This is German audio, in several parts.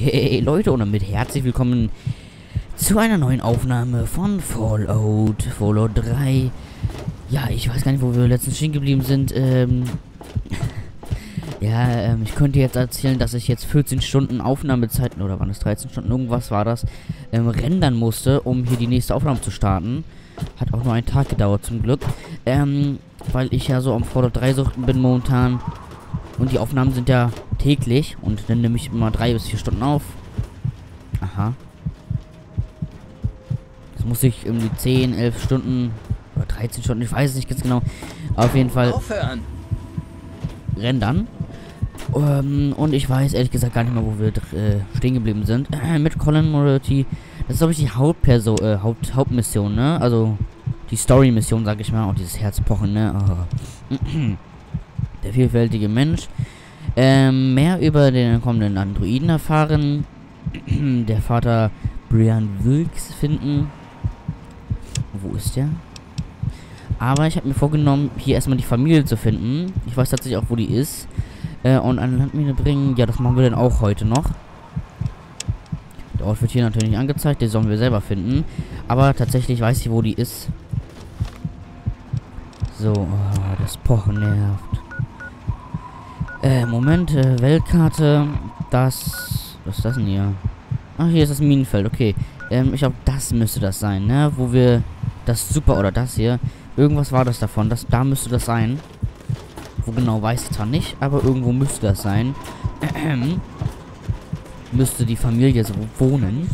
Hey Leute und damit herzlich willkommen zu einer neuen Aufnahme von Fallout 3. Ja, ich weiß gar nicht, wo wir letztens stehen geblieben sind. Ich könnte jetzt erzählen, dass ich jetzt 14 Stunden Aufnahmezeiten, oder waren es 13 Stunden, irgendwas war das, rendern musste, um hier die nächste Aufnahme zu starten. Hat auch nur einen Tag gedauert, zum Glück. Weil ich ja so am Fallout 3 suchten bin momentan. Und die Aufnahmen sind ja täglich. Und dann nehme ich immer 3 bis 4 Stunden auf. Aha. Das muss ich irgendwie 10, 11 Stunden oder 13 Stunden, ich weiß es nicht ganz genau. Auf jeden Fall rendern. Und ich weiß ehrlich gesagt gar nicht mehr, wo wir stehen geblieben sind. Mit Colin Morty. Das ist, glaube ich, die Hauptmission, ne? Also die Story-Mission, sag ich mal. Und dieses Herzpochen, ne? Oh. Der vielfältige Mensch. Mehr über den kommenden Androiden erfahren. Der Vater Brian Wilkes finden. Wo ist der? Aber ich habe mir vorgenommen, hier erstmal die Familie zu finden. Ich weiß tatsächlich auch, wo die ist. Und an Landmine bringen. Ja, das machen wir dann auch heute noch. Der Ort wird hier natürlich nicht angezeigt. Den sollen wir selber finden. Aber tatsächlich weiß ich, wo die ist. So, das Pochen nervt. Moment, Weltkarte. Was ist das denn hier? Ach, hier ist das Minenfeld, okay. Ich glaube, das müsste das sein, ne? Wo wir das Super oder das hier. Irgendwas war das davon. Da müsste das sein. Wo genau, weiß ich zwar nicht, aber irgendwo müsste das sein. Müsste die Familie so wohnen.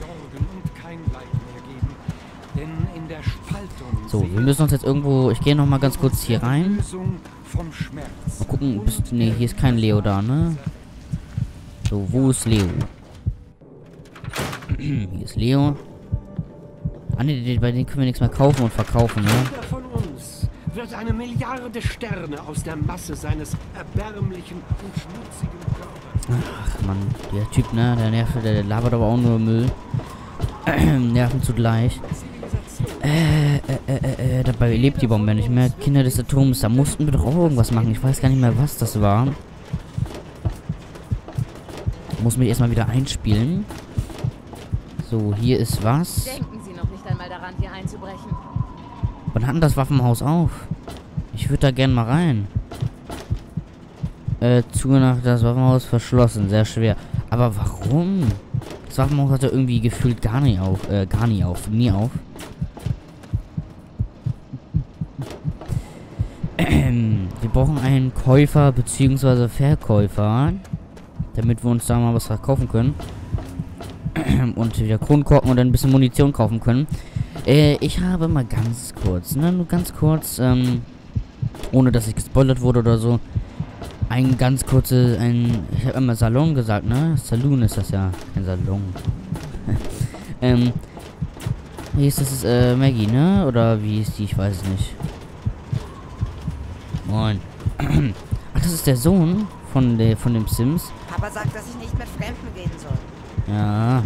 So, wir müssen uns jetzt irgendwo... Ich gehe nochmal ganz kurz hier rein. Mal gucken, ne, hier ist kein Leo da, ne? So, wo ist Leo? Hier ist Leo. Ah, ne, bei denen können wir nichts mehr kaufen und verkaufen, ne? Jeder von uns wird eine Milliarde Sterne aus der Masse seines erbärmlichen und schmutzigen Körpers. Ach, Mann, der Typ, ne? Der nervt, der labert aber auch nur Müll. Nerven zugleich. Dabei lebt die Bombe nicht mehr. Kinder des Atoms, da mussten wir doch auch irgendwas machen. Ich weiß gar nicht mehr, was das war. Muss mich erstmal wieder einspielen. So, hier ist was. Denken Sie noch nicht einmal daran, hier einzubrechen. Wann hat denn das Waffenhaus auf? Ich würde da gerne mal rein. Zuge nach das Waffenhaus verschlossen. Sehr schwer. Aber warum? Das Waffenhaus hatte irgendwie gefühlt nie auf. Wir brauchen einen Käufer bzw. Verkäufer, damit wir uns da mal was verkaufen können. Und wieder Kronkorken und dann ein bisschen Munition kaufen können. Ich habe mal ganz kurz, ne, nur ganz kurz, ohne dass ich gespoilert wurde oder so, ich habe immer Salon gesagt, ne? Saloon ist das ja, kein Salon. Hier ist das, Maggie, ne? Oder wie ist die? Ich weiß es nicht. Moin. Ach, das ist der Sohn von dem Sims. Papa sagt, dass ich nicht mit Fremden gehen soll. Ja.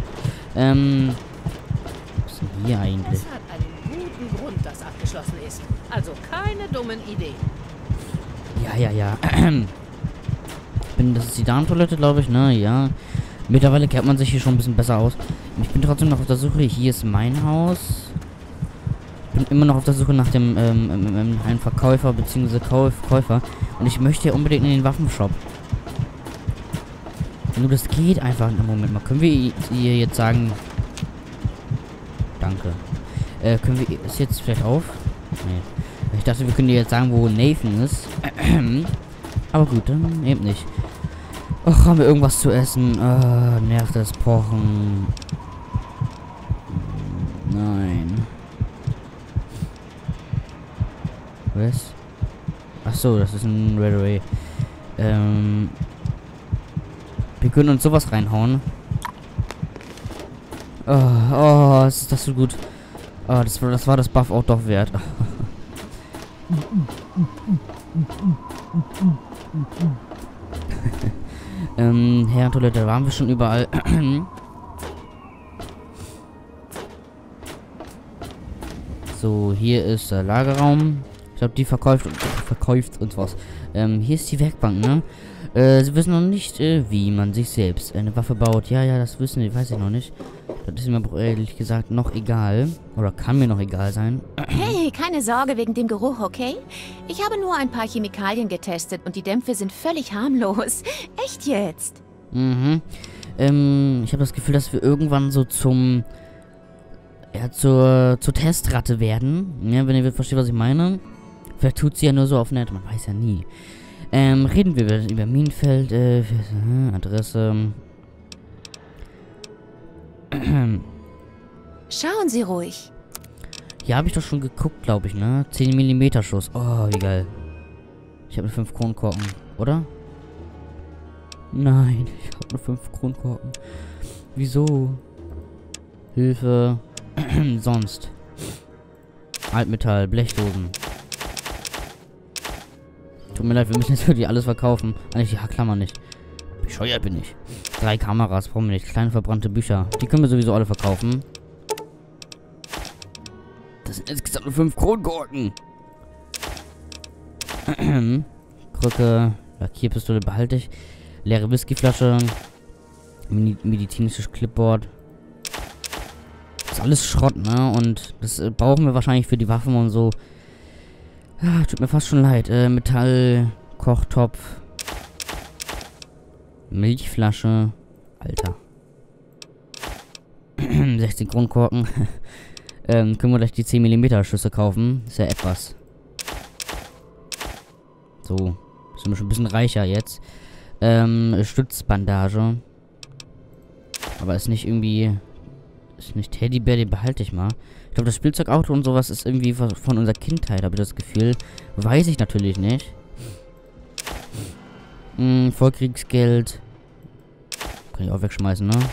Was ist denn hier eigentlich? Es hat einen guten Grund, dass abgeschlossen ist. Also keine dummen Ideen. Ja. Das ist die Damentoilette, glaube ich, ne? Ja. Mittlerweile kennt man sich hier schon ein bisschen besser aus. Ich bin trotzdem noch auf der Suche. Hier ist mein Haus. Ich bin immer noch auf der Suche nach dem einem Verkäufer bzw. Käufer. Und ich möchte ja unbedingt in den Waffenshop. Nur das geht einfach. Moment mal. Können wir ihr jetzt sagen... Danke. Können wir... Ist jetzt vielleicht auf? Nee. Ich dachte, wir können ihr jetzt sagen, wo Nathan ist. Aber gut, dann eben nicht. Och, haben wir irgendwas zu essen? Nervt das Pochen. Nein. Was? Ach so, das ist ein Red Ray. Wir können uns sowas reinhauen. Oh, ist das so gut. Oh, das war das Buff auch doch wert. Herrentoilette, da waren wir schon überall. So, hier ist der Lagerraum. Ich glaube, die verkauft uns was. Hier ist die Werkbank, ne? Sie wissen noch nicht, wie man sich selbst eine Waffe baut. Ja, ja, das wissen wir, weiß ich noch nicht. Das ist mir ehrlich gesagt noch egal. Oder kann mir noch egal sein. Hey, keine Sorge wegen dem Geruch, okay? Ich habe nur ein paar Chemikalien getestet und die Dämpfe sind völlig harmlos. Echt jetzt? Mhm. Ich habe das Gefühl, dass wir irgendwann so zur Testratte werden. Ja, wenn ihr versteht, was ich meine. Vielleicht tut sie ja nur so auf nett, man weiß ja nie. Reden wir über Minenfeld, Adresse. Schauen Sie ruhig. Hier habe ich doch schon geguckt, glaube ich, ne? 10 mm Schuss. Oh, wie geil. Ich habe nur 5 Kronkorken, oder? Nein, ich habe nur 5 Kronkorken. Wieso? Hilfe. Sonst. Altmetall, Blechdosen. Tut mir leid, wir müssen jetzt wirklich alles verkaufen. Eigentlich die Haarklammer nicht. Bescheuert bin ich. 3 Kameras, brauchen wir nicht. Kleine verbrannte Bücher. Die können wir sowieso alle verkaufen. Das sind insgesamt nur 5 Kronkorken. Krücke. Lackierpistole behalte ich. Leere Whiskyflasche. Medizinisches Clipboard. Das ist alles Schrott, ne? Und das brauchen wir wahrscheinlich für die Waffen und so. Tut mir fast schon leid. Metall, Kochtopf, Milchflasche. Alter. 16 Kronkorken. Können wir gleich die 10 mm Schüsse kaufen. Ist ja etwas. So. Sind wir schon ein bisschen reicher jetzt. Stützbandage. Aber ist nicht irgendwie... Ist nicht Teddybär, den behalte ich mal. Ich glaube, das Spielzeugauto und sowas ist irgendwie von unserer Kindheit, habe ich das Gefühl. Weiß ich natürlich nicht. Vorkriegsgeld. Kann ich auch wegschmeißen, ne?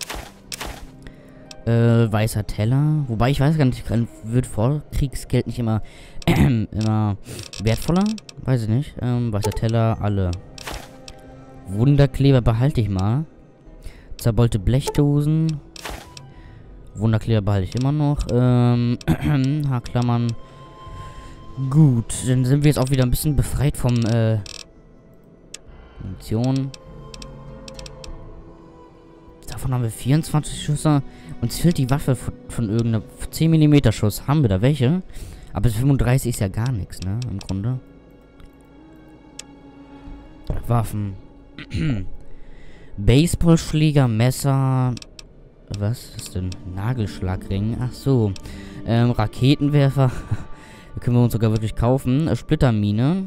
Weißer Teller. Wobei, ich weiß gar nicht, wird Vorkriegsgeld nicht immer, immer wertvoller? Weiß ich nicht. Weißer Teller, alle. Wunderkleber behalte ich mal. Zerbeulte Blechdosen. Wunderkleber behalte ich immer noch. Haarklammern. Gut, dann sind wir jetzt auch wieder ein bisschen befreit vom, Munition. Davon haben wir 24 Schüsse. Uns fehlt die Waffe von irgendeiner 10 mm Schuss. Haben wir da welche? Aber 35 ist ja gar nichts, ne? Im Grunde. Waffen. Baseballschläger, Messer. Was ist denn? Nagelschlagring. Ach so. Raketenwerfer. Die können wir uns sogar wirklich kaufen. Splittermine.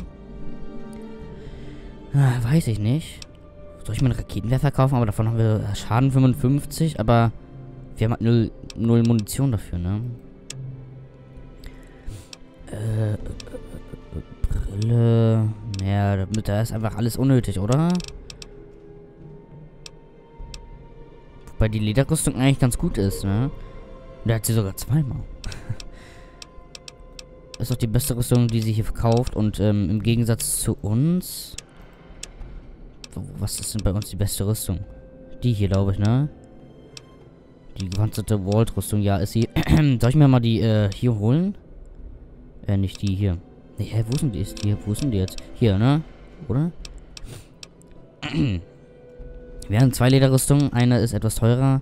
Weiß ich nicht. Soll ich mir einen Raketenwerfer kaufen? Aber davon haben wir Schaden 55. Aber wir haben halt null Munition dafür, ne? Brille. Ja, da ist einfach alles unnötig, oder? Wobei die Lederrüstung eigentlich ganz gut ist, ne? Der hat sie sogar zweimal. Ist doch die beste Rüstung, die sie hier verkauft. Und im Gegensatz zu uns... Was ist denn bei uns die beste Rüstung? Die hier, glaube ich, ne? Die gepanzerte Vault-Rüstung, ja, ist sie. Soll ich mir mal die hier holen? Nicht die hier. Nee, hä, wo sind die? Wo sind die jetzt? Hier, ne? Oder? Wir haben 2 Lederrüstungen. Eine ist etwas teurer.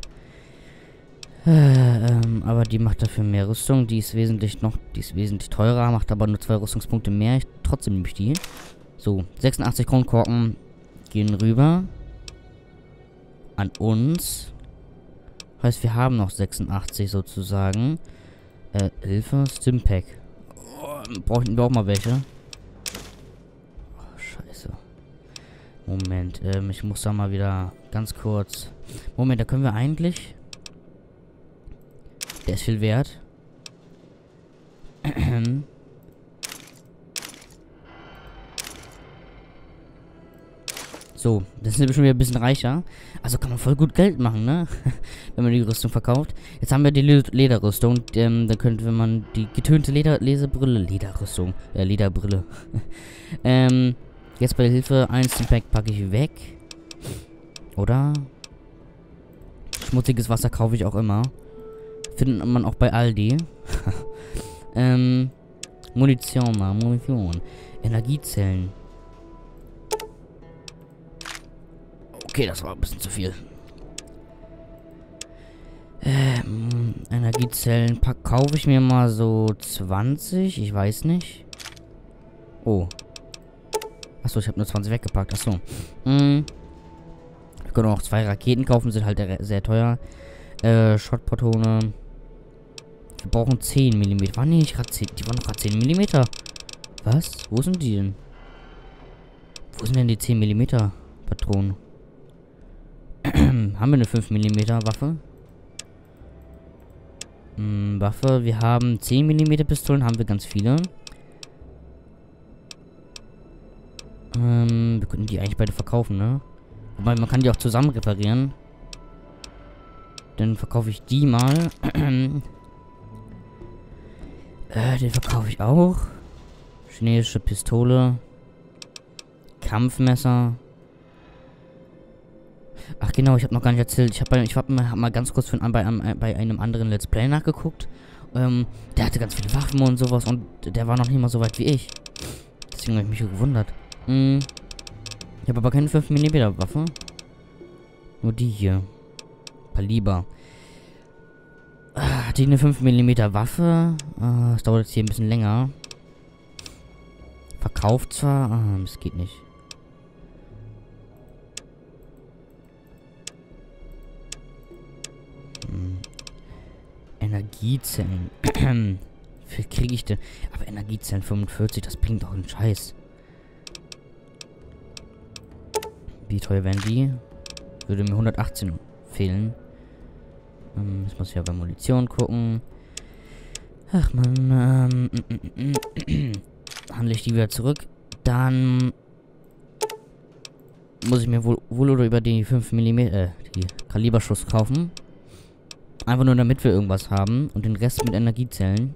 Aber die macht dafür mehr Rüstung. Die ist wesentlich teurer, macht aber nur 2 Rüstungspunkte mehr. Trotzdem nehme ich die. So, 86 Kronkorken gehen rüber. An uns. Heißt, wir haben noch 86 sozusagen. Hilfe, Stimpack. Oh, brauchen wir auch mal welche. Oh, scheiße. Moment, ich muss da mal wieder ganz kurz... Moment, da können wir eigentlich... Der ist viel wert. So, das sind wir schon wieder ein bisschen reicher. Also kann man voll gut Geld machen, ne? Wenn man die Rüstung verkauft. Jetzt haben wir die Lederrüstung. Da könnte man die getönte Lederbrille. Jetzt bei der Hilfe. Pack packe ich weg. Oder? Schmutziges Wasser kaufe ich auch immer. Findet man auch bei Aldi. Munition. Energiezellen. Okay, das war ein bisschen zu viel. Energiezellen kaufe ich mir mal so 20. Ich weiß nicht. Oh. Achso, ich habe nur 20 weggepackt. Achso. Wir können auch 2 Raketen kaufen. Sind halt sehr teuer. Schrottpatrone. Wir brauchen 10 mm. War nicht gerade 10. Die waren noch gerade 10 mm. Was? Wo sind die denn? Wo sind denn die 10 mm Patronen? Haben wir eine 5 mm Waffe? Waffe. Wir haben 10 mm Pistolen. Haben wir ganz viele. Wir könnten die eigentlich beide verkaufen, ne? Wobei, man kann die auch zusammen reparieren. Dann verkaufe ich die mal. Den verkaufe ich auch. Chinesische Pistole. Kampfmesser. Ach genau, ich habe noch gar nicht erzählt. Ich hab mal ganz kurz bei einem anderen Let's Play nachgeguckt. Der hatte ganz viele Waffen und sowas und der war noch nicht mal so weit wie ich. Deswegen habe ich mich gewundert. Ich habe aber keine 5 mm Waffe. Nur die hier. Kaliber. Hat die eine 5 mm Waffe? Das dauert jetzt hier ein bisschen länger. Verkauft zwar. Das geht nicht. Energiezellen. Wie viel kriege ich denn? Aber Energiezellen 45, das bringt doch einen Scheiß. Wie teuer wären die? Würde mir 118 fehlen. Jetzt muss ich ja bei Munition gucken. Ach man, handle ich die wieder zurück. Dann muss ich mir wohl oder über die 5 mm, die Kaliberschuss kaufen. Einfach nur damit wir irgendwas haben. Und den Rest mit Energiezellen.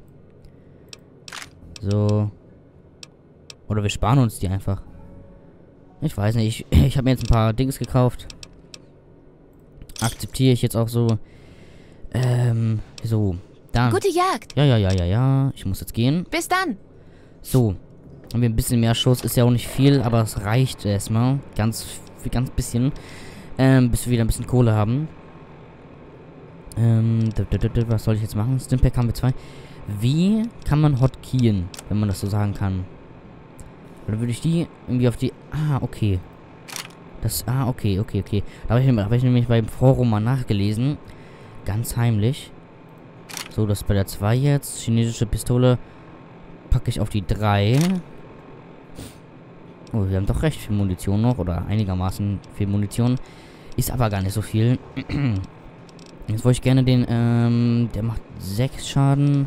So. Oder wir sparen uns die einfach. Ich weiß nicht. Ich habe mir jetzt ein paar Dings gekauft. Akzeptiere ich jetzt auch so. So. Dann. Gute Jagd. Ja. Ich muss jetzt gehen. Bis dann. So. Haben wir ein bisschen mehr Schuss. Ist ja auch nicht viel, aber es reicht erstmal. Ganz bisschen. Bis wir wieder ein bisschen Kohle haben. Was soll ich jetzt machen? Stimpack haben wir 2. Wie kann man hotkeyen, wenn man das so sagen kann? Oder würde ich die irgendwie auf die... okay. Okay. Da habe ich nämlich beim Forum mal nachgelesen. Ganz heimlich. So, das ist bei der 2 jetzt. Chinesische Pistole packe ich auf die 3. Oh, wir haben doch recht viel Munition noch. Oder einigermaßen viel Munition. Ist aber gar nicht so viel. Jetzt wollte ich gerne den, der macht 6 Schaden.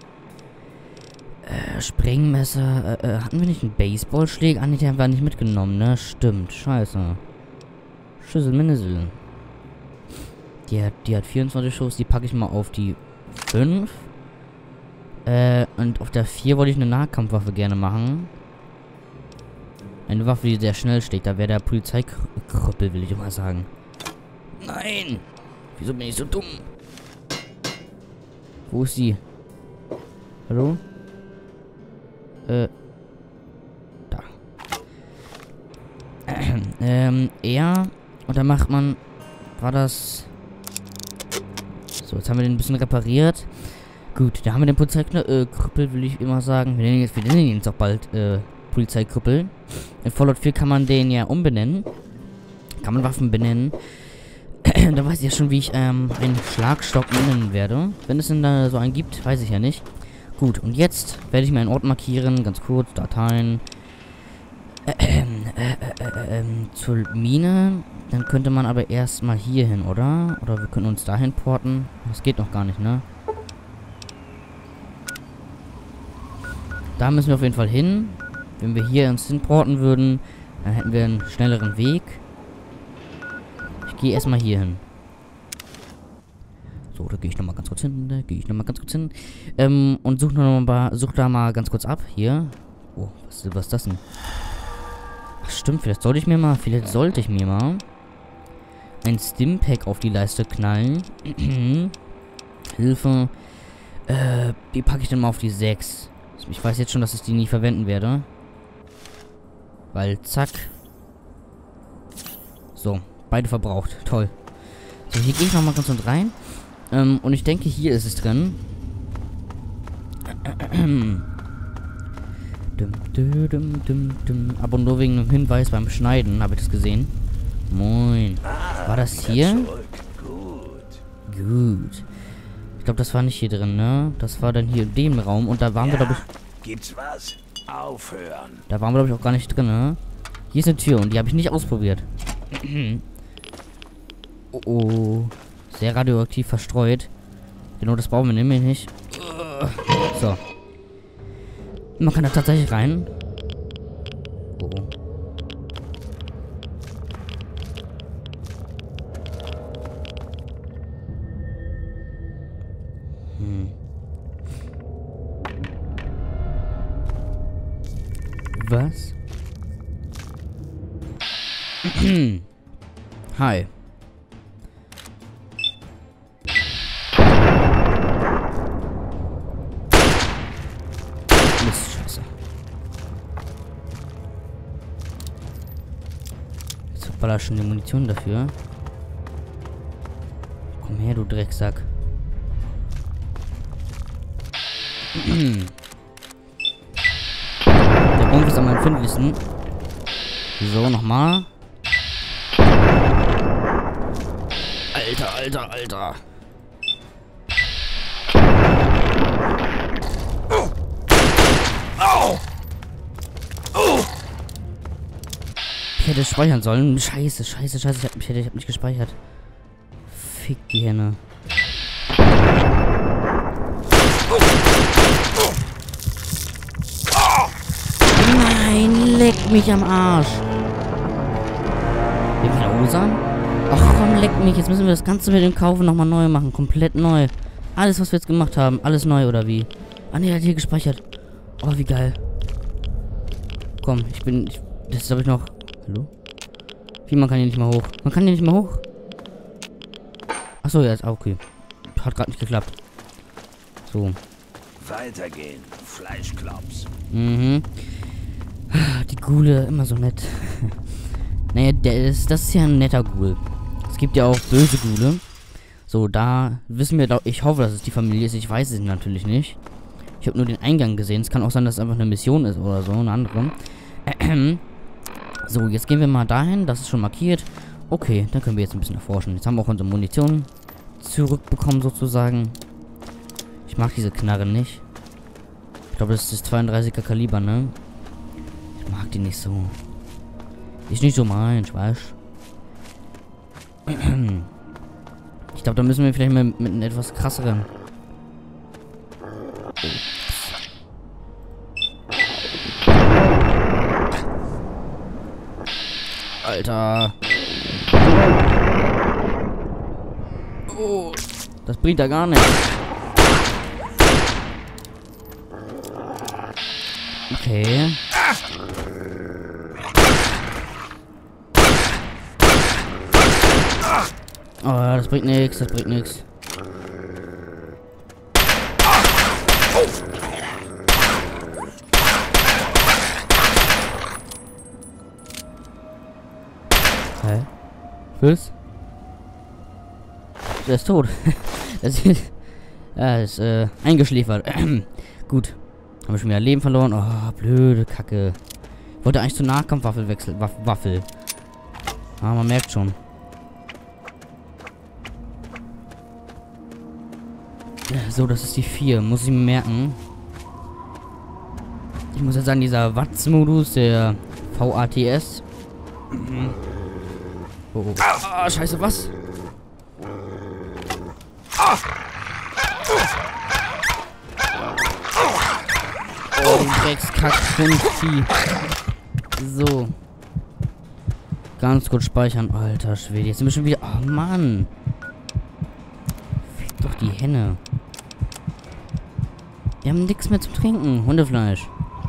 Sprengmesser, hatten wir nicht einen Baseballschläger? Nee, den haben wir nicht mitgenommen, ne? Stimmt, scheiße. Schüssel, Minnesel. Die hat 24 Schuss, die packe ich mal auf die 5. Und auf der 4 wollte ich eine Nahkampfwaffe gerne machen. Eine Waffe, die sehr schnell steht. Da wäre der Polizeikrüppel, will ich mal sagen. Nein! Wieso bin ich so dumm? Wo ist sie? Hallo? Da. Ja. Und dann macht man... War das... So, jetzt haben wir den ein bisschen repariert. Gut, da haben wir den Polizeikrüppel, will ich immer sagen. Wir nennen ihn jetzt auch bald, Polizeikrüppel. In Fallout 4 kann man den ja umbenennen. Kann man Waffen benennen. Da weiß ich ja schon, wie ich einen Schlagstock nennen werde. Wenn es denn da so einen gibt, weiß ich ja nicht. Gut, und jetzt werde ich mir einen Ort markieren. Ganz kurz, Dateien. Zur Mine. Dann könnte man aber erstmal hier hin, oder? Oder wir können uns dahin porten. Das geht noch gar nicht, ne? Da müssen wir auf jeden Fall hin. Wenn wir hier uns hinporten würden, dann hätten wir einen schnelleren Weg. Ich gehe erstmal hier hin. So, da gehe ich nochmal ganz kurz hin. Und such da mal ganz kurz ab. Hier. Oh, was ist das denn? Ach, stimmt, vielleicht sollte ich mir mal ein Stimpack auf die Leiste knallen. Hilfe. Die packe ich dann mal auf die 6. Ich weiß jetzt schon, dass ich die nie verwenden werde. Weil, zack. So, Beide verbraucht. Toll. So, hier gehe ich nochmal ganz und rein. Und ich denke, hier ist es drin. Aber nur wegen einem Hinweis beim Schneiden habe ich das gesehen. Moin. War das hier? Gut. Ich glaube, das war nicht hier drin, ne? Das war dann hier in dem Raum. Und da waren wir, glaube ich... Gibt's was? Aufhören. Da waren wir, glaube ich, auch gar nicht drin, ne? Hier ist eine Tür und die habe ich nicht ausprobiert. Oh, oh. Sehr radioaktiv verstreut. Genau, das brauchen wir nämlich nicht. So. Man kann da tatsächlich rein. Oh. Was? Hi. Mist, scheiße. Jetzt verballert schon die Munition dafür. Komm her, du Drecksack. Der Rumpf ist am empfindlichsten. So, nochmal. Alter. Ich hätte speichern sollen. Scheiße. Ich hab nicht gespeichert. Fick die Henne. Nein, leck mich am Arsch. Will ich wieder Osan? Ach komm, leck mich. Jetzt müssen wir das Ganze mit dem Kaufen nochmal neu machen. Komplett neu. Alles, was wir jetzt gemacht haben. Alles neu, oder wie? Ah ne, er hat hier gespeichert. Oh, wie geil. Komm, das ist, glaube ich, noch... Hallo? Wie, man kann hier nicht mal hoch. Man kann hier nicht mal hoch? Achso, ja, ist auch okay. Hat gerade nicht geklappt. So. Weitergehen, Fleischklops. Mhm. Die Ghule, immer so nett. Naja, das ist ja ein netter Ghoul. Es gibt ja auch böse Ghule. So, da wissen wir, ich hoffe, dass es die Familie ist. Ich weiß es natürlich nicht. Ich habe nur den Eingang gesehen. Es kann auch sein, dass es einfach eine Mission ist oder so, eine andere. So, jetzt gehen wir mal dahin. Das ist schon markiert. Okay, dann können wir jetzt ein bisschen erforschen. Jetzt haben wir auch unsere Munition zurückbekommen, sozusagen. Ich mag diese Knarre nicht. Ich glaube, das ist das 32er Kaliber, ne? Ich mag die nicht so. Ist nicht so meins, weißt du? Ich glaube, da müssen wir vielleicht mal mit einem etwas krasseren... Alter. Oh, das bringt da gar nichts. Okay. Oh, das bringt nichts, Hä? Was? Der ist tot. Er ist eingeschläfert. Gut. Haben wir schon wieder Leben verloren. Oh, blöde Kacke. Ich wollte eigentlich zur Nahkampfwaffe wechseln. Waffel. Ah, man merkt schon. So, das ist die 4. Muss ich mir merken. Ich muss jetzt sagen, dieser Watts-Modus, der VATS. Oh, oh. Ah, scheiße, was? Oh, Dreckskack-Vieh. So. Ganz kurz speichern. Alter Schwede. Jetzt sind wir schon wieder... Oh, Mann. Fick doch die Henne. Wir haben nichts mehr zu trinken. Hundefleisch.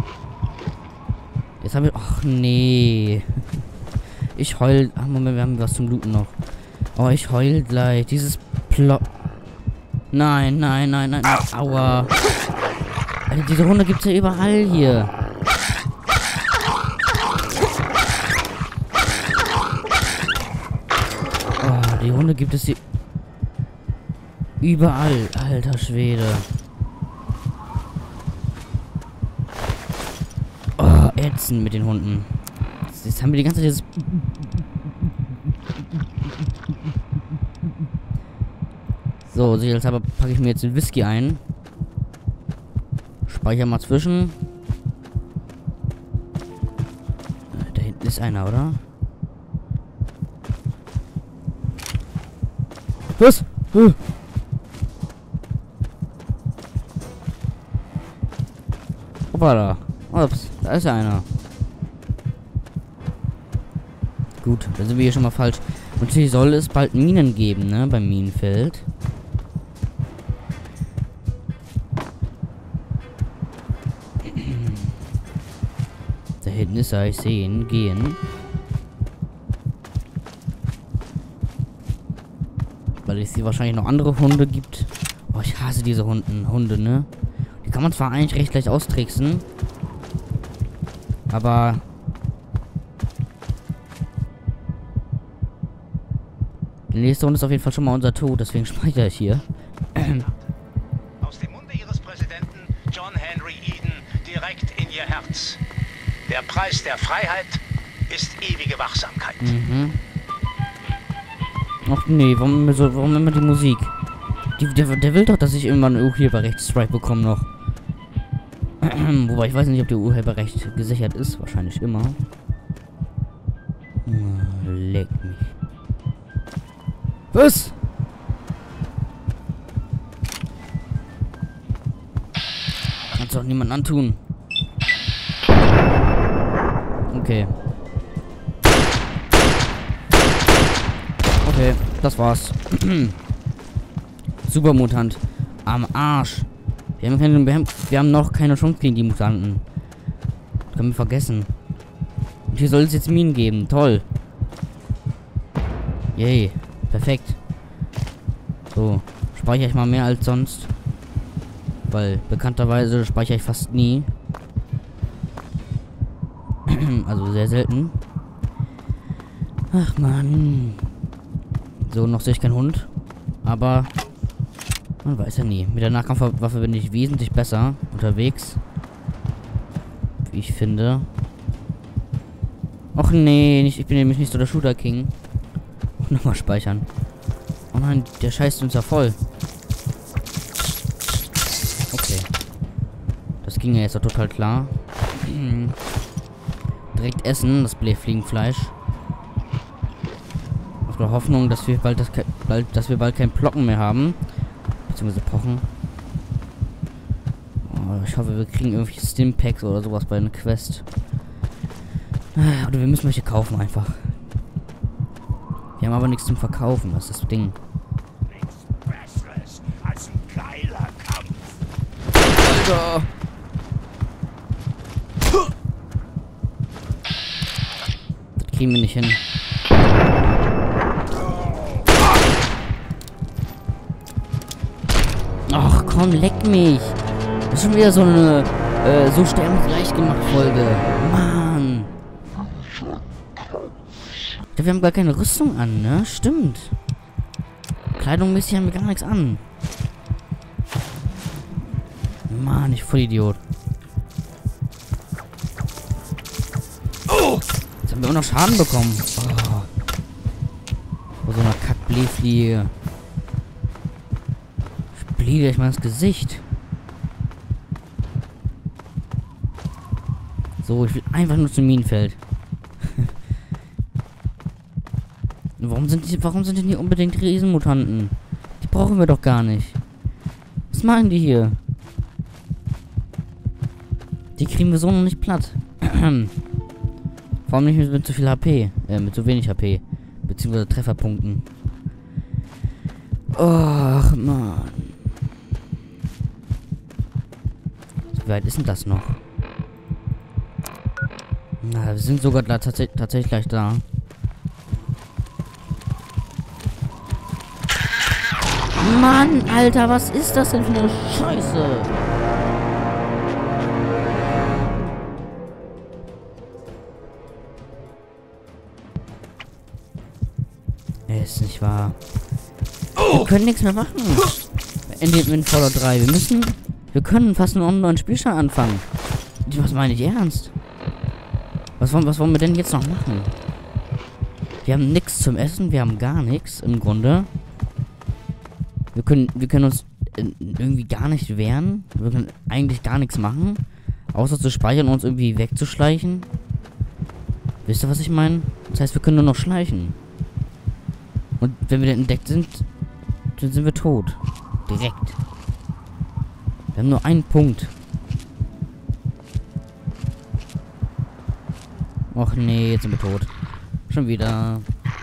Jetzt haben wir... Ach, nee. Ich heul... Ach, Moment, wir haben was zum Looten noch. Oh, ich heul gleich. Dieses Plot... Nein. Aua. Alter, diese Hunde gibt's ja überall hier. Die Hunde gibt es hier überall. Alter Schwede. Oh, ätzend mit den Hunden. Jetzt haben wir die ganze Zeit dieses... So, sicherheitshalber packe ich mir jetzt den Whisky ein. Speicher mal zwischen. Da hinten ist einer, oder? Was? Hoppala. Ups, da ist ja einer. Gut, da sind wir hier schon mal falsch. Und natürlich soll es bald Minen geben, ne? Beim Minenfeld. Da hinten ist er, ich sehe ihn gehen. Weil es hier wahrscheinlich noch andere Hunde gibt. Oh, ich hasse diese Hunde, ne? Die kann man zwar eigentlich recht leicht austricksen. Aber... die nächste Runde ist auf jeden Fall schon mal unser Tod, deswegen speichere ich hier. Aus dem Munde ihres Präsidenten John Henry Eden direkt in ihr Herz. Der Preis der Freiheit ist ewige Wachsamkeit. Mhm. Ach nee, warum immer die Musik? Der will doch, dass ich irgendwann einen Urheberrechtsstrike bekomme noch. Wobei ich weiß nicht, ob der Urheberrecht gesichert ist. Wahrscheinlich immer. Leck mich. Was? Kannst doch niemand antun. Okay. Okay, das war's. Supermutant. Am Arsch. Wir haben noch keine Chance gegen die Mutanten. Das können wir vergessen. Und hier soll es jetzt Minen geben. Toll. Yay. Perfekt. So. Speichere ich mal mehr als sonst. Weil bekannterweise speichere ich fast nie. Also sehr selten. Ach man. So, noch sehe ich keinen Hund. Aber man weiß ja nie. Mit der Nahkampfwaffe bin ich wesentlich besser unterwegs. Wie ich finde. Och nee, ich bin nämlich nicht so der Shooter King. Nochmal speichern. Oh nein, der scheißt uns ja voll. Okay. Das ging ja jetzt doch total klar. Direkt essen, das Fliegenfleisch. Auf der Hoffnung, dass wir bald kein Plocken mehr haben. Beziehungsweise Pochen. Oh, ich hoffe, wir kriegen irgendwie Stimpacks oder sowas bei einer Quest. Oder wir müssen welche kaufen einfach. Wir haben aber nichts zum Verkaufen, das ist das Ding. Nichts Besseres als ein geiler Kampf. Alter! Das kriegen wir nicht hin. Ach komm, leck mich! Das ist schon wieder so eine so sterben leicht gemacht Folge. Mann! Ja, wir haben gar keine Rüstung an, ne? Stimmt. Kleidungsmäßig haben wir gar nichts an. Mann, ich voll Idiot. Oh! Jetzt haben wir auch noch Schaden bekommen. Oh. Vor so einer Kack-Blähfliege. Ich bliebe euch mal ins Gesicht. So, ich will einfach nur zum Minenfeld. Warum sind denn hier unbedingt Riesenmutanten? Die brauchen wir doch gar nicht. Was machen die hier? Die kriegen wir so noch nicht platt. Vor allem nicht mit zu viel HP. Mit zu wenig HP. Beziehungsweise Trefferpunkten. Och, Mann. Wie weit ist denn das noch? Na, wir sind sogar tatsächlich gleich da. Mann, Alter, was ist das denn für eine Scheiße? Es ist nicht nicht wahr. Wir können nichts mehr machen. In Fallout 3. Wir können fast nur einen neuen Spielstand anfangen. Was meine ich ernst? Was wollen wir denn jetzt noch machen? Wir haben nichts zum Essen, wir haben gar nichts im Grunde. Wir können uns irgendwie gar nicht wehren. Wir können eigentlich gar nichts machen. Außer zu speichern und uns irgendwie wegzuschleichen. Wisst ihr, was ich meine? Das heißt, wir können nur noch schleichen. Und wenn wir entdeckt sind, dann sind wir tot. Direkt. Wir haben nur einen Punkt. Och nee, jetzt sind wir tot. Schon wieder.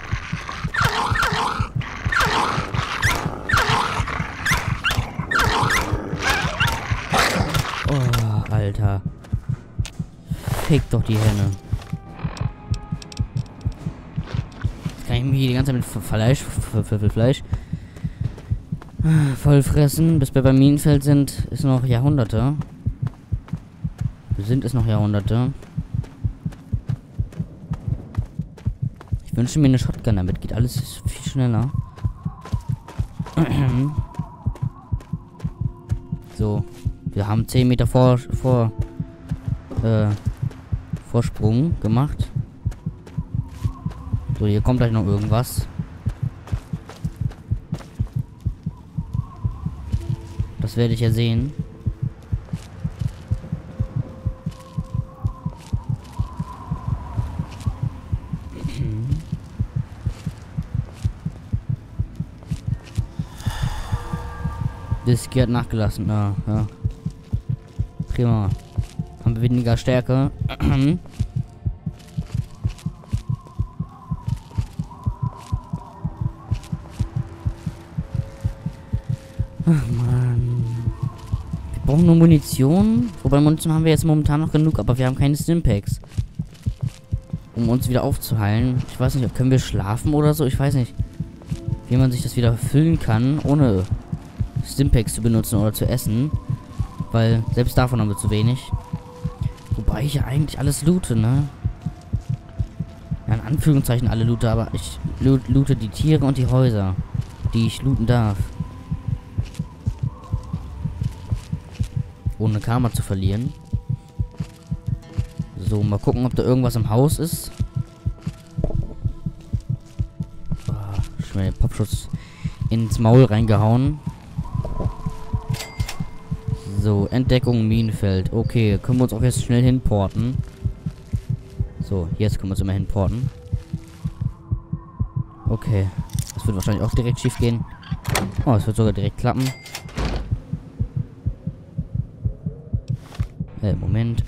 Oh, Alter. Fick doch die Henne. Jetzt kann ich mich hier die ganze Zeit mit Fleisch voll fressen. Bis wir beim Minenfeld sind, ist noch Jahrhunderte. Sind es noch Jahrhunderte. Ich wünsche mir eine Shotgun, damit geht alles viel schneller. So, wir haben 10 Meter Vorsprung gemacht. So, hier kommt gleich noch irgendwas. Das werde ich ja sehen. Das Ski hat nachgelassen, ja. Prima. Haben wir weniger Stärke. Ach man. Wir brauchen nur Munition. Wobei Munition haben wir jetzt momentan noch genug, aber wir haben keine Stimpaks. Um uns wieder aufzuheilen. Ich weiß nicht, können wir schlafen oder so? Ich weiß nicht, wie man sich das wieder füllen kann, ohne Stimpaks zu benutzen oder zu essen. Weil selbst davon haben wir zu wenig. Wobei ich ja eigentlich alles loote, ne? Ja, in Anführungszeichen alle loote, aber ich loote die Tiere und die Häuser, die ich looten darf. Ohne Karma zu verlieren. So, mal gucken, ob da irgendwas im Haus ist. Schon mal den Popschutz ins Maul reingehauen. So, Entdeckung Minenfeld. Okay, können wir uns auch jetzt schnell hinporten. So, jetzt können wir uns immer hinporten. Okay. Das wird wahrscheinlich auch direkt schief gehen. Oh, es wird sogar direkt klappen. Moment.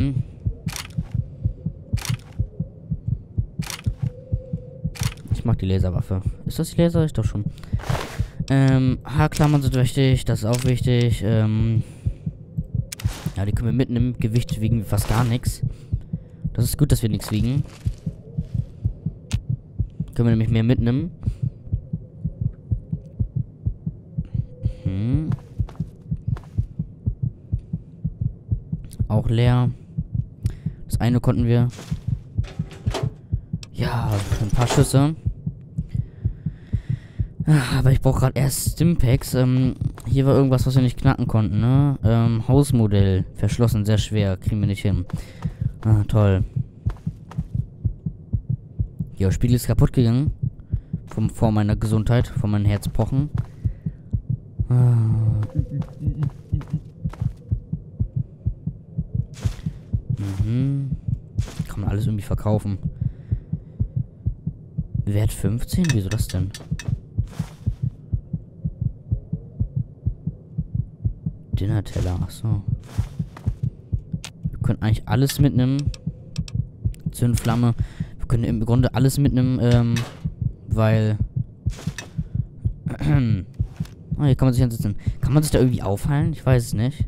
Ich mag die Laserwaffe. Ist das die Laser? Ich doch schon. Haarklammern sind wichtig. Das ist auch wichtig. Ja, die können wir mitnehmen. Gewicht wiegen wir fast gar nichts. Das ist gut, dass wir nichts wiegen. Können wir nämlich mehr mitnehmen. Auch leer. Das eine konnten wir. Ja, ein paar Schüsse. Aber ich brauche gerade erst Stimpaks. Hier war irgendwas, was wir nicht knacken konnten, ne? Hausmodell. Verschlossen, sehr schwer. Kriegen wir nicht hin. Ah, toll. Ja, das Spiegel ist kaputt gegangen. Vor meiner Gesundheit, vor meinen Herzpochen. Kann man alles irgendwie verkaufen. Wert 15? Wieso das denn? Dinnerteller, achso. Wir können eigentlich alles mitnehmen. Zündflamme. Wir können im Grunde alles mitnehmen, weil... Oh, hier kann man sich hinsetzen. Kann man sich da irgendwie aufheilen? Ich weiß es nicht.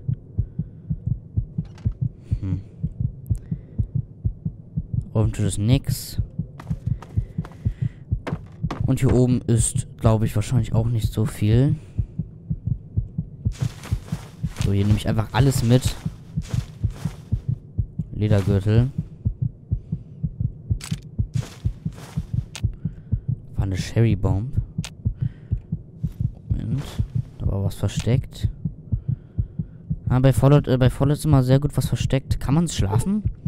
Und das ist nix. Und hier oben ist, glaube ich, wahrscheinlich auch nicht so viel. So, hier nehme ich einfach alles mit. Ledergürtel. War eine Cherry Bomb. Und da war was versteckt. Ah, bei Fallout ist immer sehr gut was versteckt. Kann man schlafen?